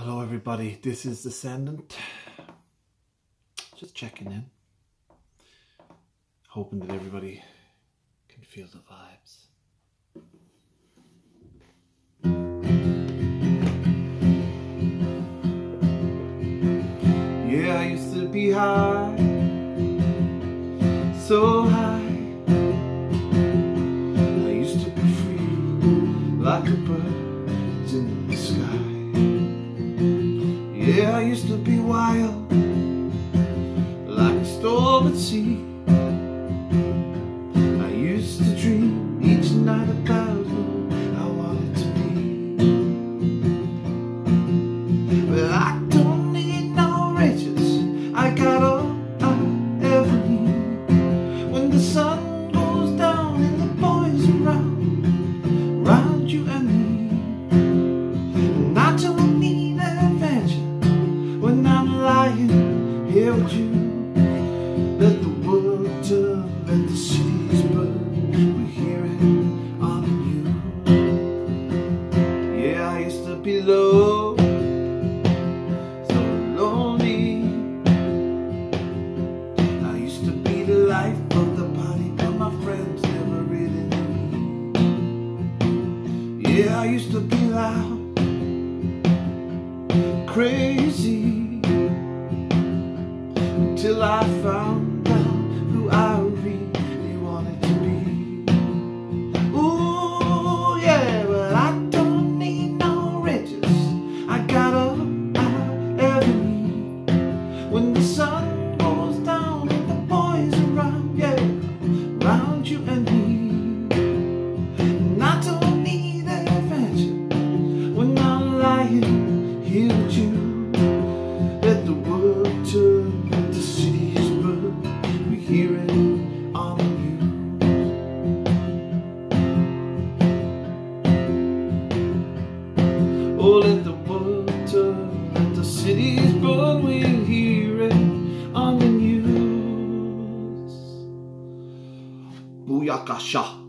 Hello everybody, this is Descendant. Just checking in. Hoping that everybody can feel the vibes. Yeah, I used to be high, so high. I used to be free, like a bird in the sky. Yeah, I used to be wild, like a storm at sea. I used to dream each night about who I wanted to be. But I don't need no riches, I got all I ever need. When the sun goes down and the boys around you and me. And I don't need adventure when I'm lying here with you. Let the world turn, let the cities burn, we hear it on you. Yeah, I used to be low, so lonely. I used to be the life of the party, but my friends never really knew me. Yeah, I used to be loud, crazy, till I found out who I really wanted to be. Ooh, yeah, but I don't need no riches, I got all I ever need. When the sun goes down and the boys around, yeah, around you and me. And I don't need adventure when I'm lying here with you. Let the world turn, let the cities burn, we hear it on the news. Oh, let the world turn, let the cities burn, we hear it on the news. Booyakasha.